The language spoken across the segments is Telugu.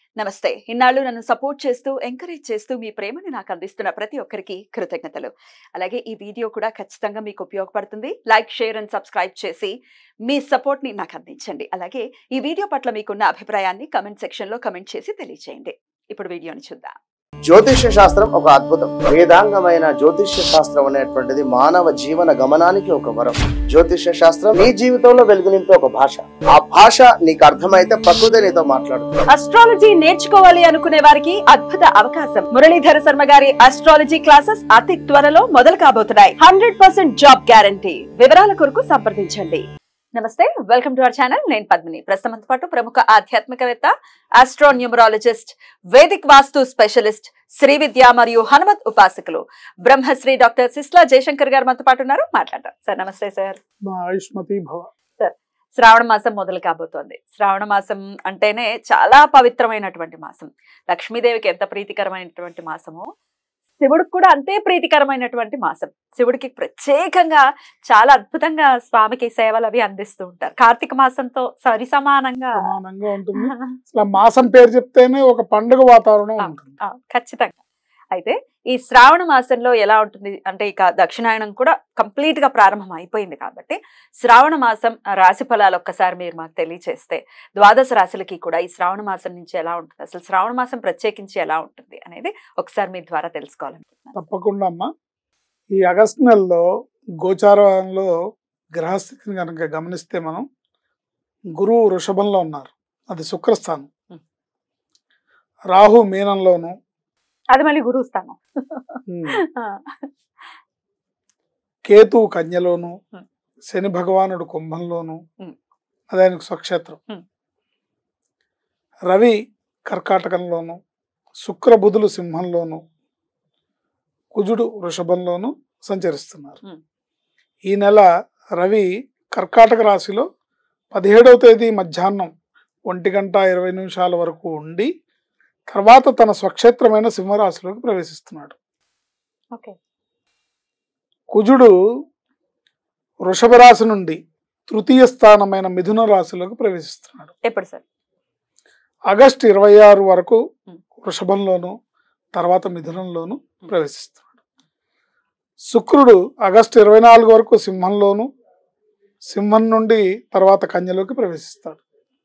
నమస్తే. ఇన్నాళ్ళు నన్ను సపోర్ట్ చేస్తూ, ఎంకరేజ్ చేస్తూ మీ ప్రేమని నాకు అందిస్తున్న ప్రతి ఒక్కరికి కృతజ్ఞతలు. అలాగే ఈ వీడియో కూడా ఖచ్చితంగా మీకు ఉపయోగపడుతుంది. లైక్, షేర్ అండ్ సబ్స్క్రైబ్ చేసి మీ సపోర్ట్‌ని నాకు అందించండి. అలాగే ఈ వీడియో పట్ల మీకున్న అభిప్రాయాన్ని కామెంట్ సెక్షన్‌లో కామెంట్ చేసి తెలియజేయండి. ఇప్పుడు వీడియోని చూద్దాం. జ్యోతిష్య శాస్త్రం ఒక అద్భుతం. వేదాంగమైన జ్యోతిష్య శాస్త్రం అనేటువంటిది మానవ జీవన గమనానికి ఒక వరం. జ్యోతిష్య శాస్త్రం నీ జీవితంలో వెలుగునింపే ఒక భాష. ఆ భాష నీకు అర్థమైతే ప్రకృతి నీతో మాట్లాడుతుంది. అస్ట్రాలజీ నేర్చుకోవాలి అనుకునే వారికి అద్భుత అవకాశం. మురళీధర శర్మ గారి అస్ట్రాలజీ క్లాసెస్ అతి త్వరలో మొదలు కాబోతున్నాయి. 100% జాబ్ గ్యారంటీ. వివరాల కొరకు సంప్రదించండి. నమస్తే, వెల్కమ్ టు అవర్ ఛానల్. నేను పద్మిని. ప్రస్తుతంతో పాటు ప్రముఖ ఆధ్యాత్మికవేత్త, astronumerologist, Vedic vastu specialist, Shri Vidya మరియు హనుమత్ ఉపాసకులు బ్రహ్మశ్రీ డాక్టర్ సిస్లా జయశంకర్ గారు మనతో పాటు ఉన్నారు. మాట్లాడతారు. సార్ నమస్తే. సార్ సార్, శ్రావణ మాసం మొదలు కాబోతోంది. శ్రావణ మాసం అంటేనే చాలా పవిత్రమైనటువంటి మాసం. లక్ష్మీదేవికి ఎంత ప్రీతికరమైనటువంటి మాసమో శివుడికి కూడా అంతే ప్రీతికరమైనటువంటి మాసం. శివుడికి ప్రత్యేకంగా చాలా అద్భుతంగా స్వామికి సేవలు అవి అందిస్తూ ఉంటారు. కార్తీక మాసంతో సమానంగా ఉంటుంది. అసలు మాసం పేరు చెప్తేనే ఒక పండుగ వాతావరణం ఉంటుంది. ఖచ్చితంగా. అయితే ఈ శ్రావణ మాసంలో ఎలా ఉంటుంది అంటే, ఇక దక్షిణాయనం కూడా కంప్లీట్ గా ప్రారంభం అయిపోయింది కాబట్టి శ్రావణ మాసం రాశి ఫలాలు ఒక్కసారి మీరు మాకు తెలియచేస్తే, ద్వాదశ రాశులకి కూడా ఈ శ్రావణ మాసం నుంచి ఎలా ఉంటుంది, అసలు శ్రావణ మాసం ప్రత్యేకించి ఎలా ఉంటుంది అనేది ఒకసారి మీ ద్వారా తెలుసుకోవాలనుకుంటున్నాను. తప్పకుండా అమ్మా. ఈ ఆగస్టు నెలలో గోచారంలో గ్రహస్థితిని కనుక గమనిస్తే మనం గురువు వృషభంలో ఉన్నారు, అది శుక్రస్థానం. రాహు మీనంలోను, అది మళ్ళీ గురువు స్థానం. కేతు కన్యలోను, శని భగవానుడు కుంభంలోను, అది ఆయనకు స్వక్షేత్రం. రవి కర్కాటకంలోను, శుక్ర బుధులు సింహంలోను, కుజుడు వృషభంలోను సంచరిస్తున్నారు. ఈ నెల రవి కర్కాటక రాశిలో 17వ తేదీ మధ్యాహ్నం 1:20 వరకు ఉండి తర్వాత తన స్వక్షేత్రమైన సింహరాశిలోకి ప్రవేశిస్తున్నాడు. కుజుడు వృషభ రాశి నుండి తృతీయ స్థానమైన మిథున రాశిలోకి ప్రవేశిస్తున్నాడు. ఎప్పుడు సార్? ఆగస్టు 26 వరకు వృషభంలోను, తర్వాత మిథునంలోను ప్రవేశిస్తున్నాడు. శుక్రుడు ఆగస్టు 24 వరకు సింహంలోను, సింహం నుండి తర్వాత కన్యలోకి ప్రవేశిస్తాడు.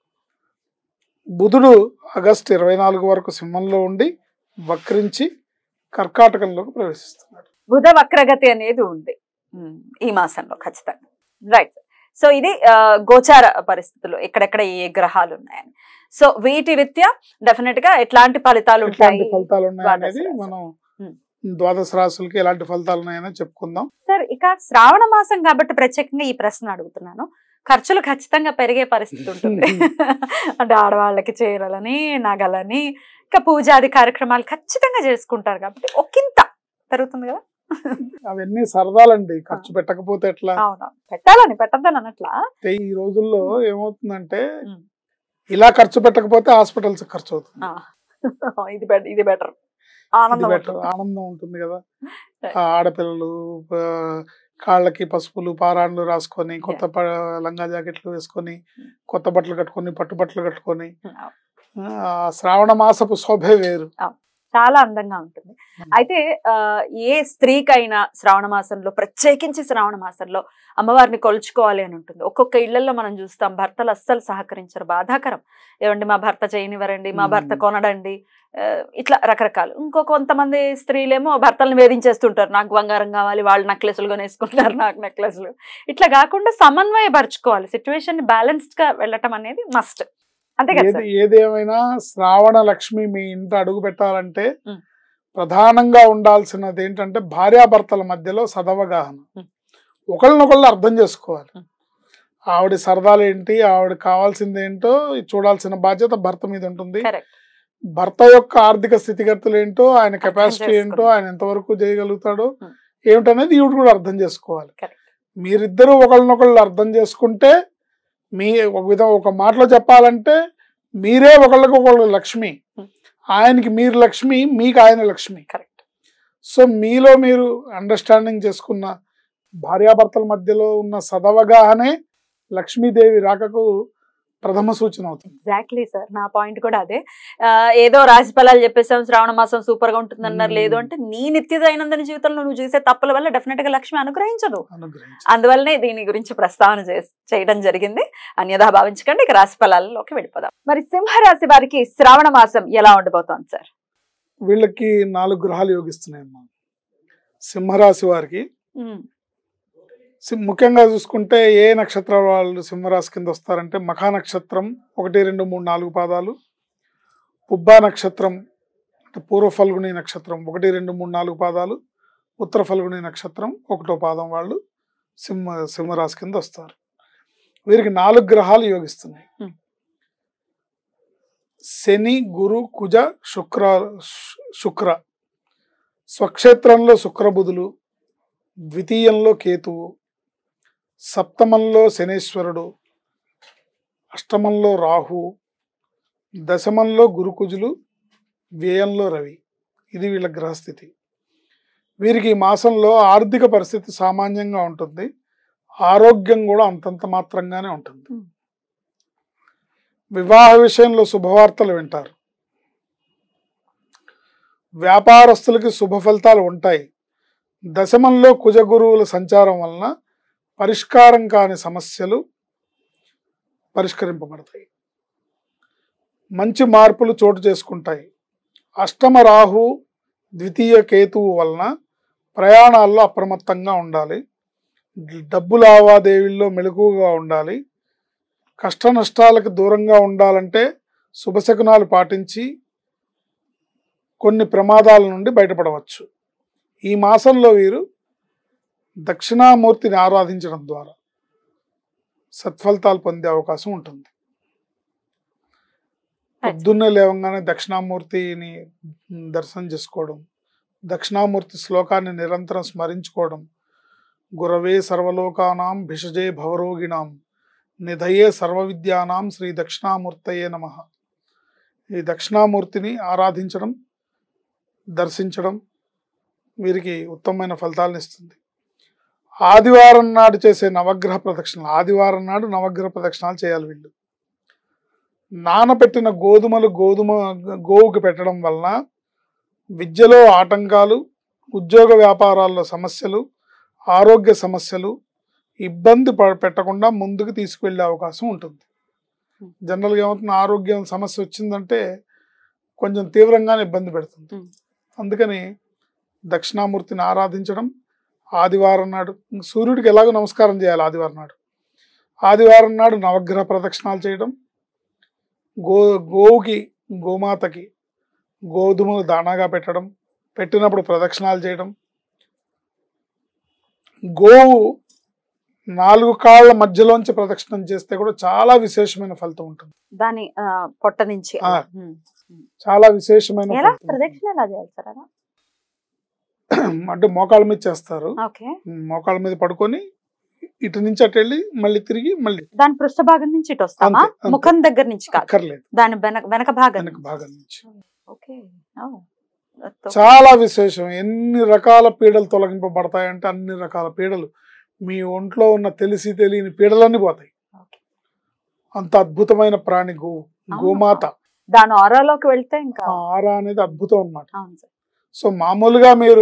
బుధుడు ఆగస్టు 24 వరకు సింహంలో ఉండి వక్రించి కర్కాటకంలోకి ప్రవేశిస్తున్నాడు. బుధ వక్రగతి అనేది ఉంది ఈ మాసంలో ఖచ్చితంగా. రైట్. సో ఇది గోచార పరిస్థితులు, ఎక్కడెక్కడ ఏ గ్రహాలు ఉన్నాయని. సో వీటి రీత్యా డెఫినెట్ గా ఎట్లాంటి ఫలితాలు ఉంటాయి అనేది మనం ద్వాదశ రాశులకి ఎలాంటి ఫలితాలు ఉన్నాయని చెప్పుకుందాం. సార్, ఇక శ్రావణ మాసం కాబట్టి ప్రత్యేకంగా ఈ ప్రశ్న అడుగుతున్నాను. ఖర్చులు ఖచ్చితంగా పెరిగే పరిస్థితి ఉంటుంది. అంటే ఆడవాళ్ళకి చీరలని, నగలని, ఇంకా పూజాది కార్యక్రమాలు ఖచ్చితంగా చేసుకుంటారు కాబట్టి ఒకంత పెరుగుతుంది కదా. అవన్నీ సరదాలండి, ఖర్చు పెట్టకపోతే ఎట్లా? అవునా, పెట్టాలని పెట్టద్దని అన్నట్లా. ఈ రోజుల్లో ఏమవుతుందంటే ఇలా ఖర్చు పెట్టకపోతే హాస్పిటల్స్ ఖర్చు అవుతుంది. ఇది బెటర్, ఆనందం ఉంటుంది కదా. ఆడపిల్లలు కాళ్ళకి పసుపులు పారాణులు రాసుకొని, కొత్త లంగా జాకెట్లు వేసుకొని, కొత్త బట్టలు కట్టుకొని, పట్టు బట్టలు కట్టుకొని, శ్రావణ మాసపు శోభే వేరు, చాలా అందంగా ఉంటుంది. అయితే ఏ స్త్రీకైనా శ్రావణ మాసంలో, ప్రత్యేకించి శ్రావణ మాసంలో అమ్మవారిని కొలుచుకోవాలి అని ఉంటుంది. ఒక్కొక్క ఇళ్లలో మనం చూస్తాం, భర్తలు అస్సలు సహకరించరు, బాధాకరం. ఏమండి మా భర్త చేయనివ్వరండి, మా భర్త కొనడండి, ఇట్లా రకరకాలు. కొంతమంది స్త్రీలేమో భర్తలను వేధించేస్తుంటారు, నాకు బంగారం కావాలి, వాళ్ళు నెక్లెస్లు కొనేసుకుంటారు, నాకు నెక్లెస్లు. ఇట్లా కాకుండా సమన్వయపరచుకోవాలి, సిచ్యువేషన్ ని బ్యాలెన్స్డ్ గా వెళ్ళటం అనేది మస్ట్. ఏదేమైనా శ్రావణ లక్ష్మి మీ ఇంట అడుగు పెట్టాలంటే ప్రధానంగా ఉండాల్సినది ఏంటంటే భార్యాభర్తల మధ్యలో సదవగాహన, ఒకళ్ళనొకళ్ళు అర్థం చేసుకోవాలి. ఆవిడ సరదాలు ఏంటి, ఆవిడ కావాల్సింది ఏంటో చూడాల్సిన బాధ్యత భర్త మీద ఉంటుంది. భర్త యొక్క ఆర్థిక స్థితిగతులు ఏంటో, ఆయన కెపాసిటీ ఏంటో, ఆయన ఎంతవరకు చేయగలుగుతాడో ఏమిటనేది ఈవిడ కూడా అర్థం చేసుకోవాలి. మీరిద్దరూ ఒకళ్ళనొకళ్ళు అర్థం చేసుకుంటే, మీ ఒక మాటలో చెప్పాలంటే మీరే ఒకళ్ళకి ఒకళ్ళు లక్ష్మి, ఆయనకి మీరు లక్ష్మి, మీకు ఆయన లక్ష్మి. కరెక్ట్. సో మీలో మీరు అండర్స్టాండింగ్ చేసుకున్న భార్యాభర్తల మధ్యలో ఉన్న సదవగాహనే లక్ష్మీదేవి రాకకు ప్రథమ సూచన అవుతుంది. ఎగ్జాక్ట్లీ సార్, నా పాయింట్ కూడా అదే. ఏదో రాశి ఫలాలు చెప్పేసాం, శ్రావణ మాసం సూపర్ గా ఉంటుంది అన్నారు. లేదు అంటే నీ నిత్య దైనందిన జీవితంలో నువ్వు చేసే తప్పుల వల్ల డెఫినెట్ గా లక్ష్మి అనుగ్రహించదు. అందువల్లనే దీని గురించి ప్రస్తావన చేయడం జరిగింది. అన్యదా భావించకండి. ఇక రాశి ఫలాలలోకి వెళ్ళిపోదాం. మరి సింహరాశి వారికి శ్రావణ మాసం ఎలా ఉండబోతోంది సార్? వీళ్ళకి 4 గ్రహాలు యోగిస్తున్నాయమ్మా. సింహరాశి వారికి ముఖ్యంగా చూసుకుంటే ఏ నక్షత్రాల వాళ్ళు సింహరాశి కింద వస్తారంటే మఖా నక్షత్రం 1, 2, 3, 4 పాదాలు, పుబ్బా నక్షత్రం అంటే పూర్వ ఫల్గుని నక్షత్రం 1, 2, 3, 4 పాదాలు, ఉత్తర ఫల్గుని నక్షత్రం 1వ పాదం వాళ్ళు సింహరాశి కింద వస్తారు. వీరికి 4 గ్రహాలు యోగిస్తున్నాయి. శని, గురు, కుజ, శుక్ర. స్వక్షేత్రంలో శుక్రబుధులు, ద్వితీయంలో కేతువు, సప్తమంలో శనేశ్వరుడు, అష్టమంలో రాహు, దశమంలో గురుకుజులు, వ్యయంలో రవి. ఇది వీళ్ళ గ్రహస్థితి. వీరికి ఈ మాసంలో ఆర్థిక పరిస్థితి సామాన్యంగా ఉంటుంది. ఆరోగ్యం కూడా అంతంత మాత్రంగానే ఉంటుంది. వివాహ విషయంలో శుభవార్తలు వింటారు. వ్యాపారస్తులకి శుభ ఫలితాలు ఉంటాయి. దశమంలో కుజగురువుల సంచారం వలన పరిష్కారం కాని సమస్యలు పరిష్కరింపబడతాయి. మంచి మార్పులు చోటు చేసుకుంటాయి. అష్టమ రాహు, ద్వితీయ కేతువు వలన ప్రయాణాల్లో అప్రమత్తంగా ఉండాలి. డబ్బు లావాదేవీల్లో మెలకువగా ఉండాలి. కష్ట నష్టాలకు దూరంగా ఉండాలంటే శుభశకునాలు పాటించి కొన్ని ప్రమాదాల నుండి బయటపడవచ్చు. ఈ మాసంలో వీరు దక్షిణామూర్తిని ఆరాధించడం ద్వారా సత్ఫలితాలు పొందే అవకాశం ఉంటుంది. పొద్దున్నే లేవగానే దక్షిణామూర్తిని దర్శనం చేసుకోవడం, దక్షిణామూర్తి శ్లోకాన్ని నిరంతరం స్మరించుకోవడం, గురవే సర్వలోకానాం భిషజే భవరోగిణాం నిధయే సర్వ విద్యానాం శ్రీ దక్షిణామూర్తయే నమః. ఈ దక్షిణామూర్తిని ఆరాధించడం, దర్శించడం వీరికి ఉత్తమమైన ఫలితాలను ఇస్తుంది. ఆదివారం నాడు చేసే నవగ్రహ ప్రదక్షిణలు, ఆదివారం నాడు నవగ్రహ ప్రదక్షిణాలు చేయాలి వీళ్ళు. నానబెట్టిన గోవుకి పెట్టడం వలన విద్యలో ఆటంకాలు, ఉద్యోగ వ్యాపారాల్లో సమస్యలు, ఆరోగ్య సమస్యలు ఇబ్బంది పెట్టకుండా ముందుకు తీసుకువెళ్ళే అవకాశం ఉంటుంది. జనరల్గా ఏమవుతుంది, ఆరోగ్యం సమస్య వచ్చిందంటే కొంచెం తీవ్రంగానే ఇబ్బంది పెడుతుంది. అందుకని దక్షిణామూర్తిని ఆరాధించడం, ఆదివారం నాడు సూర్యుడికి ఎలాగో నమస్కారం చేయాలి. ఆదివారం నాడు నవగ్రహ ప్రదక్షిణాలు చేయడం, గోవుకి గోమాతకి గోధుమలు దానాగా పెట్టడం, పెట్టినప్పుడు ప్రదక్షిణాలు చేయడం, గోవు 4 కాళ్ళ మధ్యలోంచి ప్రదక్షిణం చేస్తే కూడా చాలా విశేషమైన ఫలితం ఉంటుంది. దాని పొట్ట నుంచి చాలా విశేషమైన ప్రదక్షిణ ఎలా చేయాలి సార్? అలా అంటే మోకాళ్ళ మీద చేస్తారు. మోకాళ్ళ మీద పడుకొని ఇటు నుంచి అటు వెళ్ళి మళ్ళీ తిరిగి మళ్ళీ దాని పృష్ఠ భాగం నుంచి ఇటు వస్తామా? ముఖం దగ్గర నుంచి అక్కర్లేదు, దాని వెనక భాగం నుంచి. చాలా విశేషం. ఎన్ని రకాల పీడలు తొలగింపబడతాయంటే అన్ని రకాల పీడలు, మీ ఒంట్లో ఉన్న తెలిసి తెలియని పీడలన్నీ పోతాయి. అంత అద్భుతమైన ప్రాణి గోమాత. దాని ఆరాలోకి వెళ్తే ఇంకా ఆరా అనేది అద్భుతం అన్నమాట. సో మామూలుగా మీరు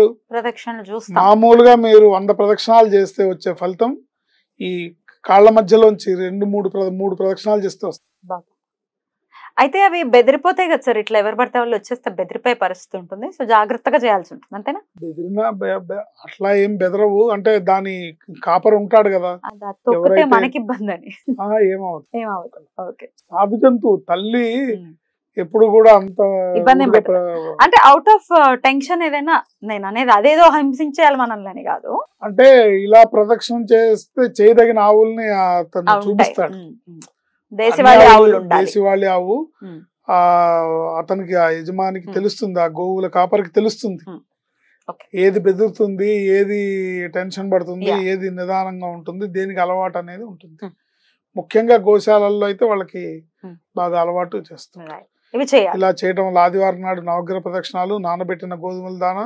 100 ప్రదక్షిణాలు చేస్తే వచ్చే ఫలితం ఈ కాళ్ళ మధ్యలోంచి 2-3 ప్రదక్షిణాలు చేస్తే వస్తుంది. అయితే అవి బెదిరిపోతాయి కదా సార్, ఇట్లా ఎవరు పడితే వాళ్ళు వచ్చేస్తే బెదిరిపోయే పరిస్థితి ఉంటుంది. సో జాగ్రత్తగా చేయాల్సి ఉంటుంది, అంతేనా? బెదిరినా అట్లా ఏం బెదరవు. అంటే దాని కాపర్ ఉంటాడు కదా, మనకి ఇబ్బంది అని ఏమవుతుంది. సాధు జంతువు తల్లి ఎప్పుడు కూడా అంత ఇబ్బంది అంటే అవుట్ ఆఫ్ టెన్షన్ ఏదైనా, నేను అనేది అదేదో హింసించేయాలి మనల్ని కాదు. అంటే ఇలా ప్రదక్షిణ చేస్తే చేయదగిన ఆవుల్ని అతను చూపిస్తాడు. దేశవాళీ ఆవు అతనికి, ఆ యజమానికి తెలుస్తుంది, ఆ గోవుల కాపరికి తెలుస్తుంది ఏది బెదురుతుంది, ఏది టెన్షన్ పడుతుంది, ఏది నిదానంగా ఉంటుంది, దేనికి అలవాటు అనేది ఉంటుంది. ముఖ్యంగా గోశాలల్లో అయితే వాళ్ళకి బాగా అలవాటు చేస్తుంది. ఇలా చేయడం వల్ల ఆదివారం నాడు నవగ్రహ ప్రదక్షిణాలు, నానబెట్టిన గోధుమల దానా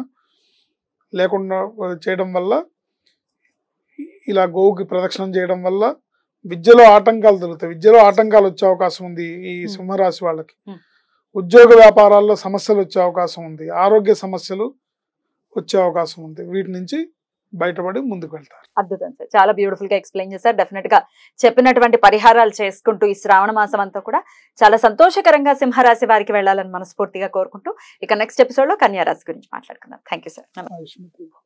లేకుండా చేయడం వల్ల, ఇలా గోవుకి ప్రదక్షిణం చేయడం వల్ల విద్యలో ఆటంకాలు దొరుకుతాయి, విద్యలో ఆటంకాలు వచ్చే అవకాశం ఉంది ఈ సింహరాశి వాళ్ళకి. ఉద్యోగ వ్యాపారాల్లో సమస్యలు వచ్చే అవకాశం ఉంది, ఆరోగ్య సమస్యలు వచ్చే అవకాశం ఉంది. వీటి నుంచి బయటపడి ముందుకు వెళ్తారు. అద్భుతం సార్, చాలా బ్యూటిఫుల్ గా ఎక్స్ప్లెయిన్ చేశారు. డెఫినెట్ గా చెప్పినటువంటి పరిహారాలు చేసుకుంటూ ఈ శ్రావణ మాసం అంతా కూడా చాలా సంతోషకరంగా సింహరాశి వారికి వెళ్ళాలని మనస్ఫూర్తిగా కోరుకుంటూ ఇక నెక్స్ట్ ఎపిసోడ్ లో కన్యా రాశి గురించి మాట్లాడుకుందాం. Thank you sir. ఆయుష్మతి.